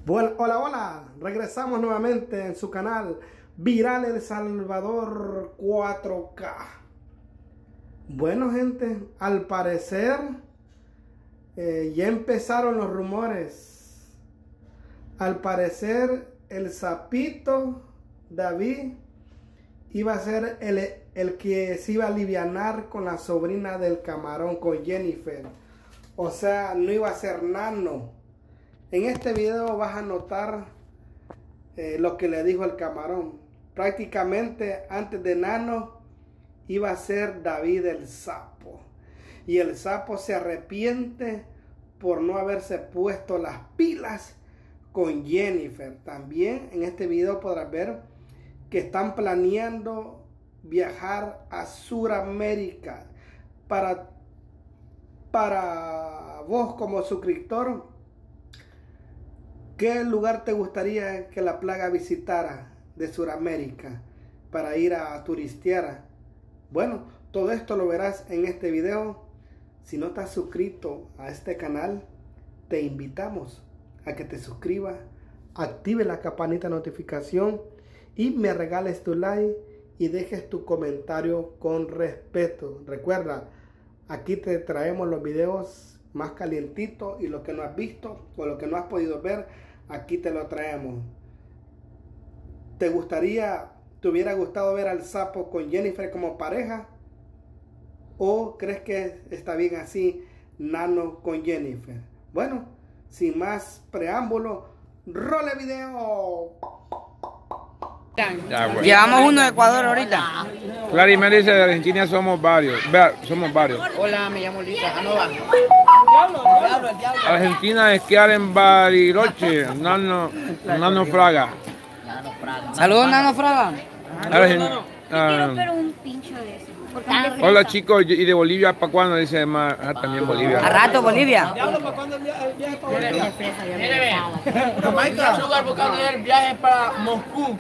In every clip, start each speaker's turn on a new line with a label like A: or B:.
A: Bueno, hola, regresamos nuevamente en su canal Viral El Salvador 4K. Bueno, gente, al parecer ya empezaron los rumores. Al parecer el sapito David iba a ser el que se iba a alivianar con la sobrina del camarón, con Jennifer. O sea, no iba a ser Nano. En este video vas a notar lo que le dijo el camarón. Prácticamente antes de Nano iba a ser David el sapo. Y el sapo se arrepiente por no haberse puesto las pilas con Jennifer. También en este video podrás ver que están planeando viajar a Sudamérica. Para vos como suscriptor, ¿qué lugar te gustaría que la plaga visitara de Sudamérica para ir a turistear? Bueno, todo esto lo verás en este video. Si no estás suscrito a este canal, te invitamos a que te suscribas, active la campanita de notificación y me regales tu like y dejes tu comentario con respeto. Recuerda, aquí te traemos los videos más calientitos y lo que no has visto o lo que no has podido ver, aquí te lo traemos. ¿Te hubiera gustado ver al sapo con Jennifer como pareja? ¿O crees que está bien así, Nano con Jennifer? Bueno, sin más preámbulo, ¡role video!
B: Llevamos uno de Ecuador ahorita.
C: Clarimar dice de Argentina somos varios. Somos varios.
B: Hola, me llamo Lisa Canova.
C: Argentina esquiar en Bariloche. Nano Fraga.
B: Saludos, Nano Fraga.
D: Pero un pincho de eso.
C: Hola chicos, ¿y de Bolivia para cuándo? Dice además, también Bolivia.
B: A rato, Bolivia.
E: El viaje para Moscú,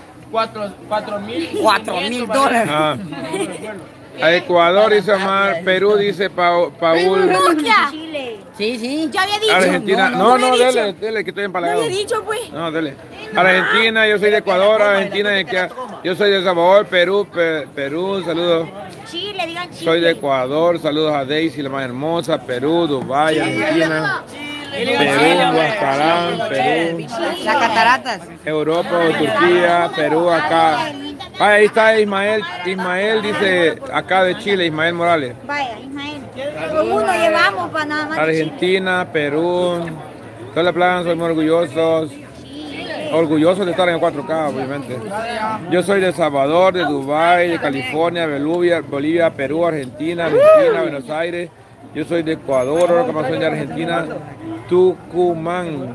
E: $4,000.
C: Ah. A Ecuador dice Omar, Perú dice Paul.
D: Chile.
B: Sí.
D: Ya había dicho.
C: Argentina, no, dele, que estoy empalagado.
D: No había dicho, pues.
C: No, dele. Argentina, yo soy de Ecuador, Argentina, yo soy de Salvador, Perú, saludos.
D: Chile, digan Chile.
C: Soy de Ecuador, saludos a Daisy, la más hermosa, Perú, Dubái, Argentina, Perú, Guastarán, Perú,
B: Las cataratas.
C: Europa, Turquía, Perú, acá. Ahí está Ismael dice acá de Chile, Ismael Morales.
D: Vaya, Ismael. Con uno llevamos para nada más.
C: Argentina, Perú, toda la playa, soy muy orgullosos de estar en 4K, obviamente. Yo soy de Salvador, de Dubái, de California, Bolivia, Perú, Argentina, Buenos Aires. Yo soy de Ecuador, como soy de Argentina, Tucumán,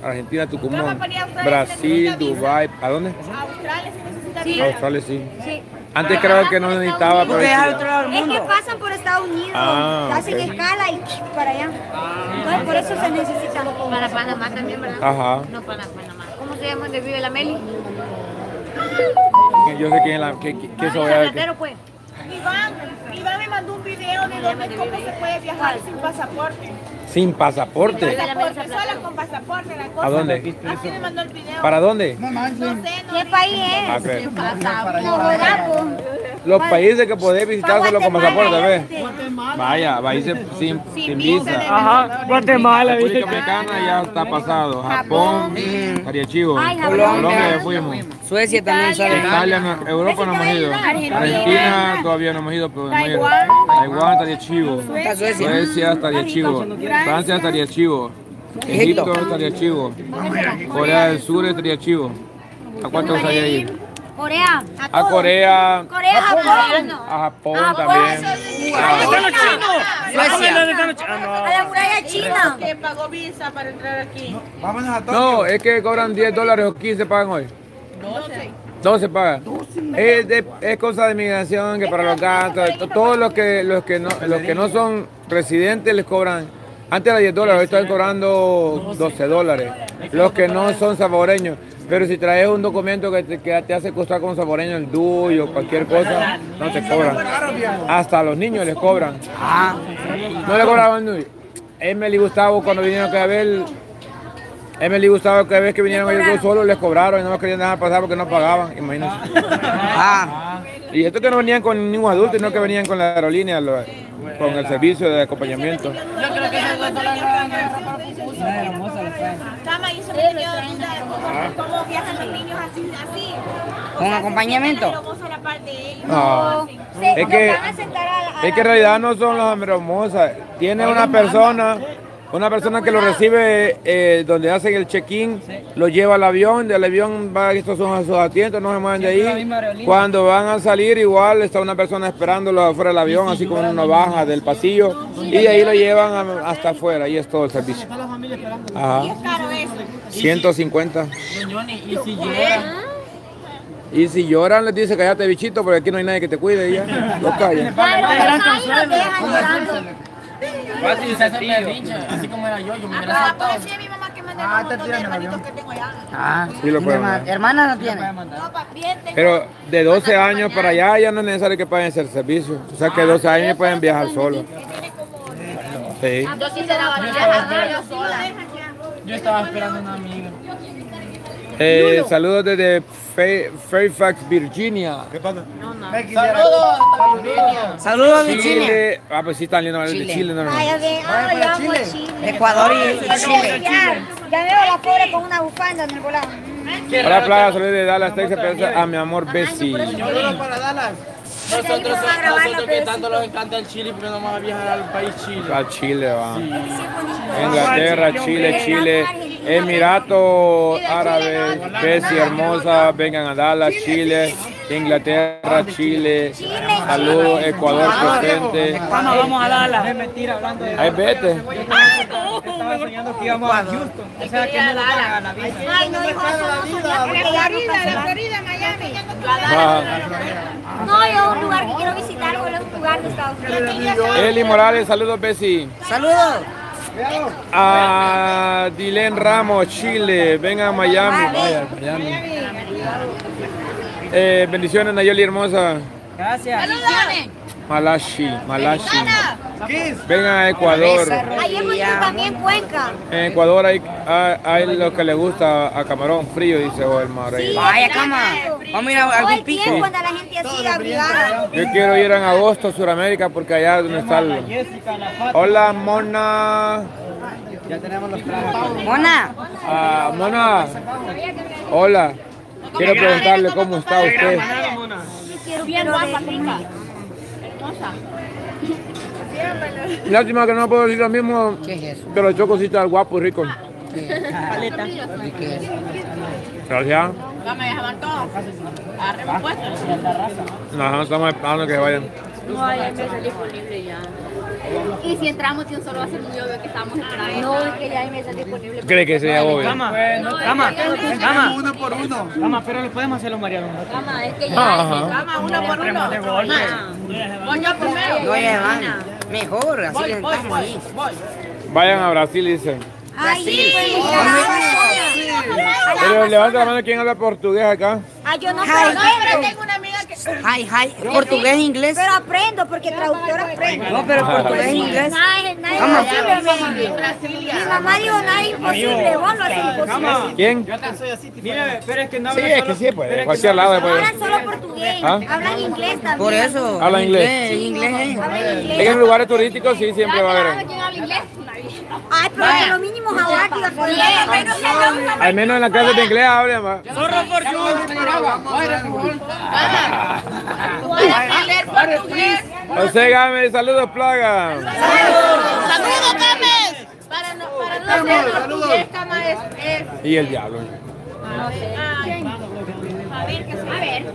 C: Brasil, Dubái. ¿A dónde? Australia, sí. Antes creo que no necesitaba, pero
D: Es que pasan por Estados Unidos, hacen escala y para allá. Entonces por eso se necesita. Para Panamá también, ¿verdad?
C: Ajá.
D: No para Panamá. ¿Cómo se llama donde vive la Meli?
C: Yo sé quién es la que eso es.
D: Pero pues.
F: Iván me mandó un video de cómo se puede viajar sin pasaporte.
C: ¿Sin pasaporte?
F: Solo con pasaporte, la cosa.
C: ¿A dónde?
F: Así me mandó el video.
C: ¿Para dónde?
F: No sé,
D: ¿Qué país es?
C: A ver.
D: No,
C: Los países que podés visitar solo con pasaporte, ¿ves? Vaya, países sin visa.
E: Ajá, Guatemala.
C: República Dominicana ya está pasado. Japón, estaría chivo. Colombia ya fuimos.
B: Suecia también sale.
C: Italia, Europa no hemos ido. Argentina todavía no hemos ido, pero hemos ido. Taiwán estaría chivo.
B: Está Suecia.
C: Suecia estaría chivo. Francia estaría chivo. Egipto estaría chivo. Corea del Sur estaría chivo. ¿A cuánto gustaría ir?
D: Corea.
C: A Corea.
D: Corea, Japón.
C: A Japón también.
B: Suecia.
D: A la muralla china.
F: que pagó visa para entrar aquí.
C: No, es que cobran $10 o 15 pagan hoy. 12 pagan. Es cosa de migración que para los gastos, todos los que no son residentes les cobran. Antes era $10, hoy están cobrando $12. Los que no son salvadoreños. Pero si traes un documento que te hace costar como salvadoreño, el DUI o cualquier cosa, no te cobran. Hasta a los niños les cobran. No le cobraban DUI. Emily y Gustavo cuando vinieron a ver Emily Gustavo, cada vez que vinieron ellos dos solos, les cobraron y no los querían dejar pasar porque no pagaban, imagínense. Y esto que no venían con ningún adulto, sino que venían con la aerolínea, con el servicio de acompañamiento.
F: Yo creo que se gustó la Cama, y eso me dio duda, ¿cómo viajan los niños así?
B: ¿Con acompañamiento?
F: Hermosa la parte de ellos.
C: No, es que en realidad no son las hermosas. Tiene una persona que lo recibe donde hacen el check-in, lo lleva al avión, del avión va, estos son sus asientos, no se mueven de ahí. Cuando van a salir igual está una persona esperándolo afuera del avión, así como uno baja del pasillo y de ahí lo llevan hasta afuera y es todo el servicio. Ajá. 150. Y si lloran les dice cállate bichito porque aquí no hay nadie que te cuide y ya, lo callan.
E: Fácil, así como era yo me hubiera saltado.
F: Parecía mi mamá que me dejó un montón de hermanitos que tengo allá.
C: Sí lo pueden mandar.
B: ¿Hermana no tiene?
F: No, bien, tengo.
C: Pero de 12 años para allá ya no es necesario que paguen ese servicio. O sea que 12 años pueden viajar solos. Sí.
F: Yo sí se daba viajar yo sola.
E: Yo estaba esperando a una amiga.
C: Saludos desde Fairfax, Virginia.
E: ¿Qué pasa? Saludos, Virginia.
B: Saludos, Virginia.
C: Chile. Ah, pues sí, están lindo de Chile. No, no.
D: Ay, yo amo Chile.
B: Ecuador y Chile.
D: Ya veo a la pobre con una bufanda en el volado.
C: Hola, Plaga, saludos de Dallas, Texas, a mi amor Bessie.
E: Saludos para Dallas. Nosotros que tanto nos encanta el Chile, pero no vamos a viajar al país Chile.
C: A Chile, va. Inglaterra, Chile, Emiratos Árabes, Bessie hermosa, vengan a Dallas, Chile, Inglaterra, Chile, saludos, Ecuador presente.
E: Vamos a Dallas. Es mentira, hablando de
C: Ahí vete.
E: estaba soñando que íbamos a Houston. O sea que no paga la visa.
D: Ay, no, hijo, eso no soñaba porque ya no está.
F: Florida, Miami.
D: No, yo un lugar que quiero visitar, un lugar de Estados Unidos.
C: Eli Morales, saludos Bessie.
B: Saludos.
C: A Dilén Ramos, Chile, vengan a Miami. Vaya, Miami. Bendiciones Nayeli hermosa.
B: Gracias.
C: Malashi. Vengan a Ecuador.
D: Ahí hemos ido también Cuenca.
C: En Ecuador hay lo que le gusta a camarón frío, dice Omar.
B: Vaya, cama. Vamos a ir a
D: Todo
B: algún
D: el
B: pico.
D: tiempo anda la gente así abrigada.
C: Yo quiero ir en agosto a Sudamérica porque allá es donde está el... Hola, Mona.
E: Ya tenemos los tragos.
B: Mona.
C: Mona. Hola. Quiero preguntarle cómo está usted.
F: Bien guapa, rica. Hermosa.
C: Lástima que no puedo decir lo mismo
B: ¿Qué es eso?
C: de los chocositos guapo y rico.
F: Paleta.
C: Gracias.
F: Vamos a dejar todo. Arriba puesto.
C: No, estamos esperando que vayan.
F: No hay mesa disponible ya. Y si entramos, si un solo va a ser muy obvio que estamos esperando. No, es que ya hay mesa disponible.
C: ¿Cree que sería obvio?
E: Cama, uno por uno. Cama, pero le podemos hacerlo Mariano.
F: Cama, es que ya
C: Ajá.
F: hay. Cama, uno por uno. Voy yo primero.
B: No llevan. Mejor, así que estamos ahí.
C: Vayan a Brasil, dicen.
D: Ay,
C: Pero levanta la mano, ¿quién habla portugués acá?
D: ay, yo no
B: Ay,
D: puedo.
F: Pero tengo una amiga que...
B: Hi. Portugués, inglés.
D: Pero aprendo porque traductora aprendo.
B: No, pero portugués, inglés.
D: Nada es
B: Vamos.
D: imposible. Mi mamá dijo nada es imposible. Vos lo haces imposible.
C: ¿Quién?
E: Mira, pero es que no
C: Sí, es que sí, pues, de cualquier lado. Pues.
D: Hablan solo portugués.
C: ¿Ah?
D: Hablan inglés también.
B: Por eso.
C: Habla inglés.
B: Inglés.
D: Hablan inglés.
C: En lugares turísticos sí, siempre va a haber.
F: ¿Quién habla inglés?
D: Ay, pero que lo mínimo es hablar, tío.
C: Al menos en la clase de inglés hablan más.
E: Zorro por
F: ¿Puedes hablar portugués?
C: José Gámez, saludos, Plaga.
F: ¡Saludos, Cames! Para no hacer portugués, Cama es...
C: Y el diablo.
F: A ver, ¿qué A ver.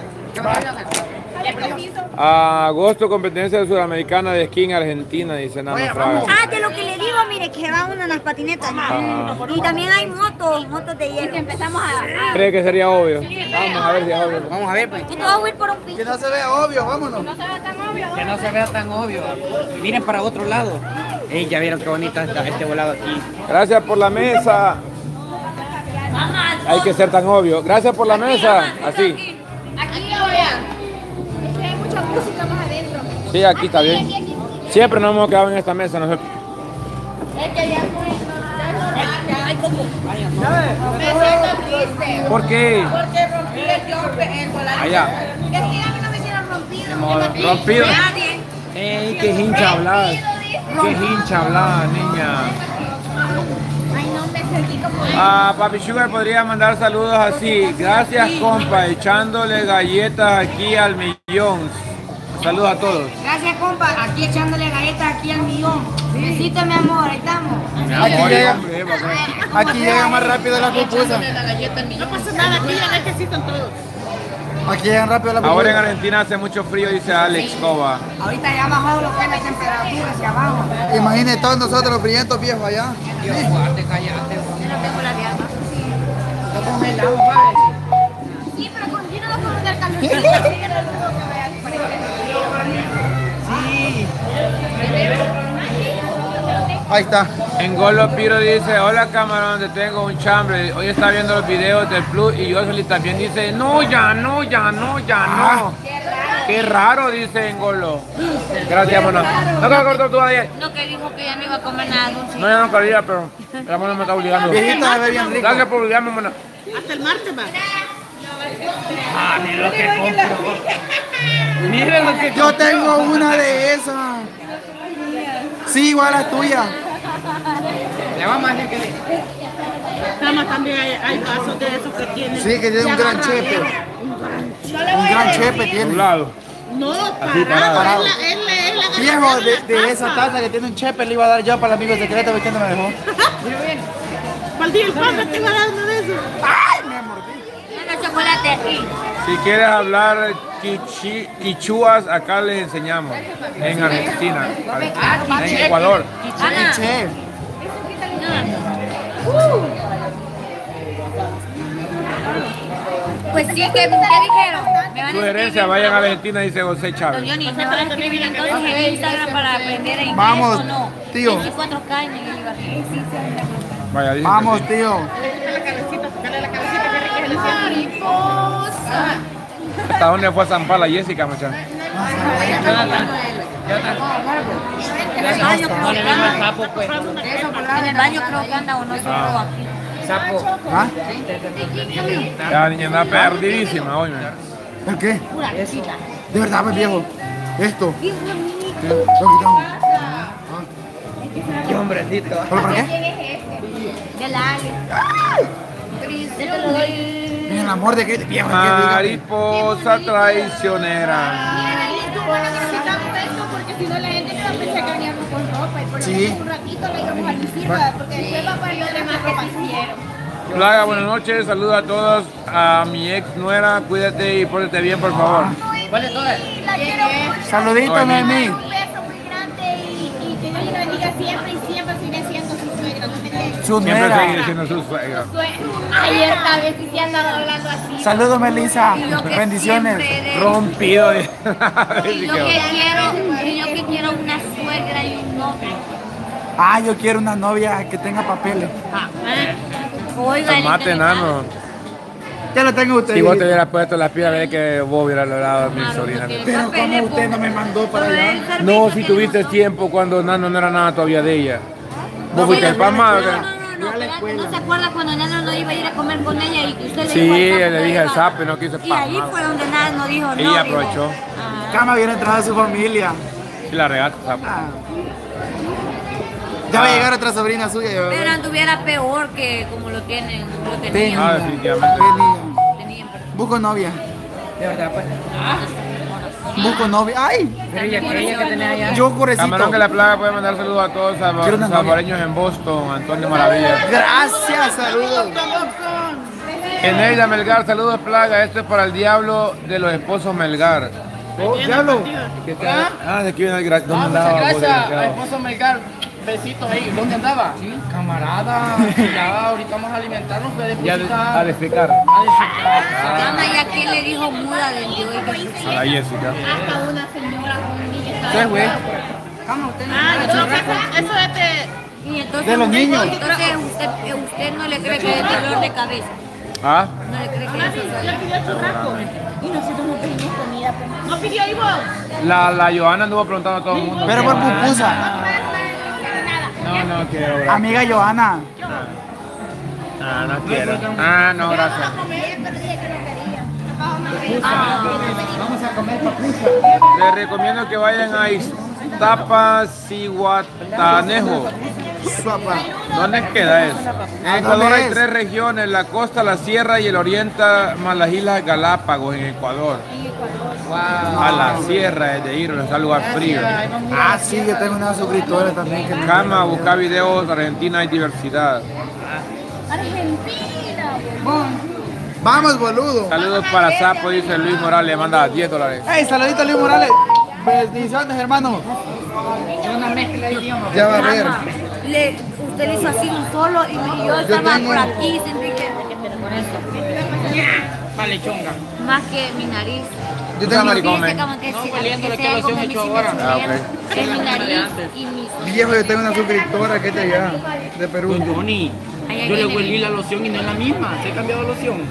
C: Agosto, competencia sudamericana de esquí en Argentina, dice Nano Fraga.
D: Ah, de lo que le digo, mire, que se va uno en las patinetas. Y también hay motos de hielo.
F: Empezamos a...
C: ¿Cree que sería obvio? Vamos a ver si es obvio.
B: Vamos a ver, pues.
D: Yo te voy a ir por un piso.
E: Que no se vea obvio, vámonos.
B: Que no se vea tan obvio. Miren para otro lado. Ey, ya vieron qué bonito está este volado aquí.
C: Gracias por la mesa. Hay que ser tan obvio. Gracias por la mesa. Así.
F: Aquí lo vean. Es que hay mucha música más adentro.
C: Sí, aquí está bien. Siempre nos hemos quedado en esta mesa nosotros.
F: Es que ya hay
C: ¿Por qué?
F: Porque rompí el jumper en volar.
C: Allá.
F: Es que a mí no me hicieron rompido.
C: Rompido.
F: Nadie.
C: Ey, qué hincha hablar. Qué hincha hablar, niña.
F: Ay, no, me sentí como...
C: Papi Sugar podría mandar saludos así. Gracias, compa, echándole galletas aquí al millón. Saludos a todos.
D: Gracias, compa. Aquí echándole galletas aquí al millón. Besito, mi amor. Ahí estamos.
C: Mi amor, hombre,
E: Aquí llega más rápido la pupusa.
F: No pasa nada, aquí ya necesitan todos.
E: Aquí llegan rápido la pupusa.
C: Ahora en Argentina hace mucho frío, dice Alex Cova.
D: Ahorita ya ha bajado lo que es la temperatura hacia abajo.
E: Imaginen todos nosotros los brillantes viejos allá.
B: Dios, guarde, cállate.
F: Yo no tengo la diarma.
B: No congelamos, padre.
F: Sí, pero con yo no lo puedo dar calor.
E: Ahí está.
C: En Golo Piro dice, hola camarón, te tengo un chambre. Hoy está viendo los videos del Plus y Jocelyn también dice, no, ya no, ya no, ya no. Qué raro, dice en Golo. Gracias, mona. ¿No te acordó tú ayer?
F: No, que dijo que ya no iba a comer nada dulce.
C: No, ya no quería, pero la mona me está obligando.
E: Viejita se ve bien rico.
C: Gracias por obligarme, mona.
F: Hasta el martes va.
B: Ah, mira lo que compro. Miren lo que
E: Yo tengo una de esas. Sí, igual a la tuya.
B: Le vamos a decir que...
F: Nada también hay vasos de esos que tienen.
E: Sí, que tiene un gran chepe. Un gran chepe
C: Un
E: tiene.
C: lado.
F: No,
E: Parado.
F: es la
E: Viejo, de esa taza que tiene un chepe le iba a dar yo para el amigo secreto, ¿viste? No me dejó.
F: Maldito el pan te iba dando de eso. ¡Ay! Me mordí. El chocolate.
C: Si quieres hablar quichuas, acá les enseñamos. En Argentina, en Ecuador.
F: Ana.
E: Che.
F: Pues sí, ¿qué dijeron? Me van a
C: Sugerencia, vayan a Argentina, dice José Chávez.
F: Johnny, me van a escribir entonces en Instagram para aprender inglés
E: Vamos,
F: o no.
E: tío.
F: 24K en el Ibarri.
C: Vaya, dicen que
E: Vamos,
C: sí.
E: tío.
F: Mariposa.
C: ¿Hasta dónde fue a San Pablo, Jessica, muchachos?
F: En el baño
B: No le
F: creo que
B: vengo al
F: anda.
B: sapo, pues.
F: En el baño creo que anda o no, solo aquí.
B: Sapo.
E: ¿Ah?
C: La niña anda perdidísima hoy, man.
E: ¿El qué?
F: Pura cosita.
E: De verdad, pues, viejo. Esto.
F: Qué bonito.
E: ¿Qué? Lo quitamos.
B: Qué hombrecito.
E: ¿Pero para qué?
F: ¿Quién es este? De la Ale. Yo te lo doy.
E: Mira, el amor de que viejo. ¿Qué? Dígame.
C: Mariposa traicionera.
F: Bueno, necesitamos esto porque si no la gente se va a pensar que veníamos con ropa y por
E: Sí.
F: eso un ratito le íbamos a lucir, ¿verdad? Porque después va para los demás que se hicieron.
C: Plaga, buenas noches, saludos a todos, a mi ex nuera, cuídate y pórtate bien, por favor.
B: ¿Cuál es toda?
F: La quiero mucho.
E: Saludito, Noemí.
F: Un beso muy grande y que Dios le bendiga siempre y siempre sigue siendo su suegra. No te quedes.
E: Su
C: Siempre
E: nuera.
C: seguiré siendo su suegra.
F: Ayer tal vez sí andaba hablando así.
E: Saludos, Melissa.
F: Y yo que
E: Bendiciones.
F: siempre de-
C: Rompido.
F: Y yo que quiero una suegra y un novio.
E: Ah, yo quiero una novia que tenga papeles.
F: Oiga, el
C: Mate, nano.
E: Ya lo tengo usted.
C: Si vos te hubieras puesto las pilas, veré que vos hubieras logrado a mi sobrina.
E: Pero como usted no me mandó para allá.
C: No, si tuviste tiempo cuando Nano no era nada todavía de ella. Vos fuiste el palmado.
F: No se acuerda cuando Nano no iba a ir a comer con ella y que usted le
C: Sí,
F: dijo al sapo
C: le
F: que
C: dije al
F: iba?
C: sapo y no quiso
F: Y ahí
C: palmado.
F: fue donde Nano dijo no.
C: Ella
F: digo.
C: aprovechó.
F: Ajá.
E: Cama viene entrada a su familia.
C: Y la regaste, sapo.
E: Ya va a llegar otra sobrina suya. Ya va a
F: Pero
E: ver.
F: anduviera peor que como lo tienen, lo
C: Ah,
F: tenían.
C: definitivamente.
F: Tenían, perdón.
E: Busco novia.
B: De verdad, pues.
E: Busco novia. ¡Ay!
B: Pero ella que tenía allá.
E: Yo curecito.
C: Camarón que la plaga puede mandar saludos a todos
E: Quiero una novia.
C: salvadoreños en Boston, Antonio Maravilla.
E: Gracias, saludos.
C: Eneida Melgar, saludos plaga, esto es para el diablo de los esposos Melgar.
E: Oh, diablo.
C: ¿Qué tal? Ah, de aquí viene el gracias. ¿Dónde
B: Muchas
C: andaba,
B: gracias,
C: desgraciado?
B: esposo Melgar. Besitos ahí. ¿Dónde andaba? Sí, camarada. Ya ahorita vamos a alimentarnos. Fue de
C: Ya
B: visita.
C: a despecar
F: Ana ya que le dijo muda del Dios.
C: a la Jessica.
F: Hasta una señora con un niño estaba.
E: ¿Qué, güey?
F: Eso es de... Y entonces,
E: De los niños.
F: Entonces usted no le cree que es dolor de cabeza.
C: ¿Ah?
F: No le cree que es eso. Y nosotros no pedimos comida. No pidió Ivo.
C: La Johanna anduvo preguntando a todo el mundo.
E: Pero por pupusa.
C: No, que
E: Amiga Johanna.
C: Ah, no quiero. Ah, no, gracias.
B: Vamos a comer papusa.
C: Les recomiendo que vayan a Iztapacihuatanejo. ¿Dónde queda eso? En Ecuador hay 3 regiones, la costa, la sierra y el oriente, más las islas Galápagos en Ecuador. A la sierra es de ir, es un lugar frío.
E: Ah, sí, yo tengo una suscriptora también que
C: Cama, buscar videos, Argentina hay diversidad.
E: Vamos, boludo.
C: Saludos para Sapo, dice Luis Morales, le manda $10.
E: Hey, saludito Luis Morales. Bendiciones, hermano.
B: Una mezcla de idiomas.
E: Ya va a ver.
D: Usted le hizo así un solo y yo estaba por aquí, sentí que por eso.
B: Vale, chonga.
F: Más que mi nariz.
E: Yo tengo
C: maricón,
F: Dice como que
B: No,
F: si
B: oliendo lo que
F: sea
B: lo
F: como
B: hacen
F: mi
B: hecho ahora.
C: Ah, ok.
F: es mi nariz y mis...
E: viejo, yo tengo una suscriptora que es de allá, de Perú.
B: Don Johnny, yo le huelí la loción y no es la misma. Se ha cambiado loción.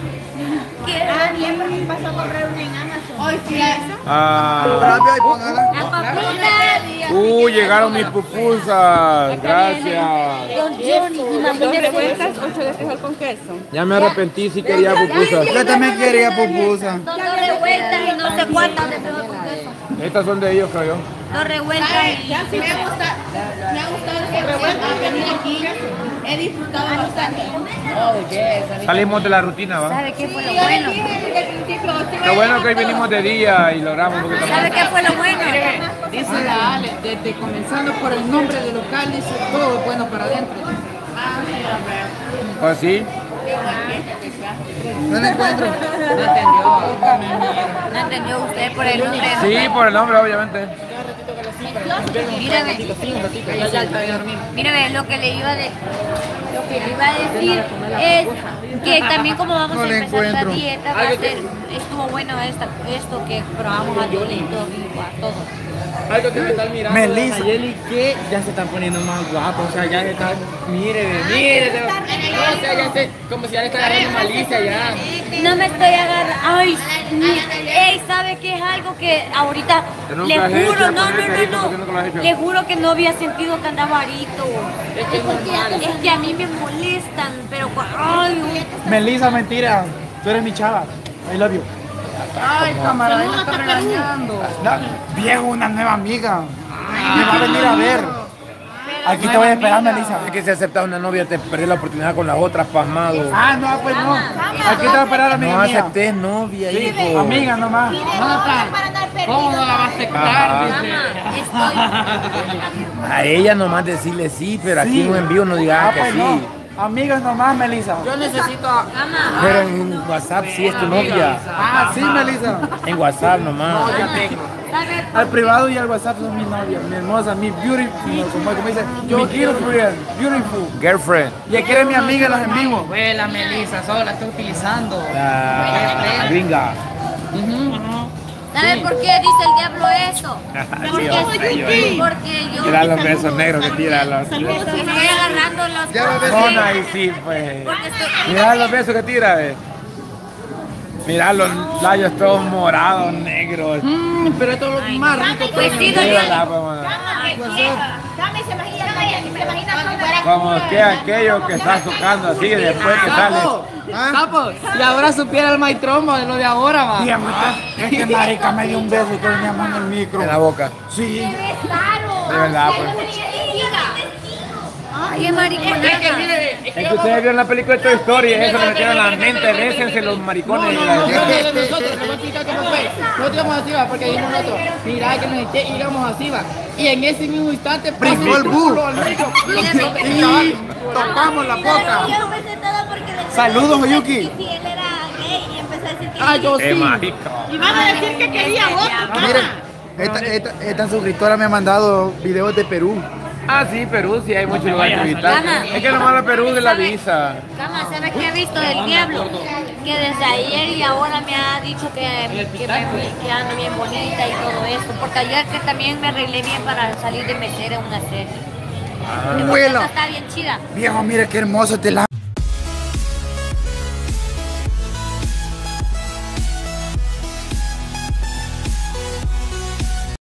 C: Ah.
E: Rápido y póngala.
F: La papita.
C: Llegaron mis pupusas. Gracias.
F: Don Johnny, imagínese.
C: Ya me arrepentí si quería pupusas.
E: Yo también quería pupusa.
F: Dos revueltas y no sé cuántas de frijol con queso.
C: Estas son de ellos, creo yo.
F: Dos revueltas y...
G: Me ha gustado que venir aquí. He disfrutado bastante.
C: Salimos de la rutina, ¿va?
F: ¿Sabe qué fue lo bueno?
C: Lo bueno que hoy venimos de día y logramos porque
F: ¿Sabe qué fue lo bueno?
B: Dice la Ale, desde comenzando por el nombre del local, dice todo es bueno para adentro.
C: Pues sí.
E: No la encuentro.
F: No entendió usted por el nombre.
C: Sí, por el nombre, obviamente.
F: Mírame, lo que le iba a decir es que también como vamos
E: No
F: a
E: le
F: empezar la
E: encuentro.
F: dieta, va a ser, estuvo bueno esto que probamos a Yolito y a todos.
B: Algo que me están mirando.
E: Melissa.
B: Nayeli, que ya se están poniendo más guapos. O sea, ya están. Mire. O sea, ya se. Como si ya le está agarrando malicia ya.
F: No me estoy agarrando. Ay, ey, ¿sabe qué es algo que ahorita
C: Que nunca
F: le
C: has hecho,
F: juro, no,
C: ponerte ahí, ¿por qué nunca lo has hecho?
F: le juro que no había sentido que andaba arito.
B: Es que es normal.
F: Es que a mí me molestan, pero ay,
E: Melissa, mentira. Tú eres mi chava. I love you.
B: Ay, camarada, me está regañando.
E: Viejo, una nueva amiga. Me va a venir a ver. Aquí te voy a esperar, Melissa.
C: Es que si aceptas una novia te perdés la oportunidad con las otras, pasmado.
E: Ah, no, pues no. Aquí te voy a esperar, amiga
C: No
E: mía.
C: aceptes novia, hijo.
E: Amiga nomás.
B: ¿Cómo no la va a aceptar?
C: Ajá. A ella nomás decirle sí, pero aquí en un envío no digas que
E: pues
C: sí.
E: no. Amigas nomás, Melissa.
B: Yo necesito.
C: Pero en WhatsApp sí es tu novia.
E: Ah, sí, Melissa.
C: En WhatsApp nomás.
B: Ya tengo.
E: Al privado y al WhatsApp son mis novias, mi hermosa, mi beautiful, como dice, mi girlfriend, beautiful.
C: Girlfriend.
E: Y aquí eres mi amiga en los en vivo.
B: Abuela Melissa, solo la estoy utilizando.
C: La gringa.
F: ¿sabe por qué dice el diablo eso? Porque yo
C: Tira los besos negros que tira los.
F: estoy agarrando los
E: Ya lo ves.
C: Mona ahí sí, pues.
F: porque estoy...
C: Mira los besos que tira, Mira los labios todos morados, negros.
B: Pero esto es lo más rico.
F: Pues sí,
C: Sí,
F: doña.
C: ¿verdad, pues, mona? Como que aquello que está tocando así y después que sale.
B: Capo, y ahora supiera el maitromo de lo de ahora, va.
E: Tía, es que marica me dio un beso y que venía mano el micro.
C: En la boca.
E: Sí.
C: De verdad, pues.
F: Qué mariconada.
C: Es que ustedes vieron la película de Toy Story, eso le metieron en la mente, bésense los maricones.
B: No, nosotros, le voy a explicar cómo fue. Nosotros íbamos así, va, porque dijimos nosotros, mira que necesité, íbamos así, va. Y en ese mismo instante,
E: Brincó el burro.
F: Mire,
E: Tocamos la boca.
D: Yo empecé todo porque le
E: Saludos, Oyuki.
D: y si él era gay y empezó a decir que
B: Ah, yo
C: ¡Qué
B: sí.
C: marico!
G: Y van a decir que quería otro.
E: Miren, esta suscriptora me ha mandado videos de Perú.
C: Ah, sí, Perú, sí hay muchos lugares que visitar.
F: Gana.
C: Es que lo malo de Perú de la visa.
F: Cama, ¿sabes qué he visto del diablo? Que desde ayer y ahora me ha dicho que ando bien bonita y todo eso. Porque ayer que también me arreglé bien para salir de mesera en una serie.
E: Abuela.
F: Está bien chida.
E: Viejo, mira qué hermoso te la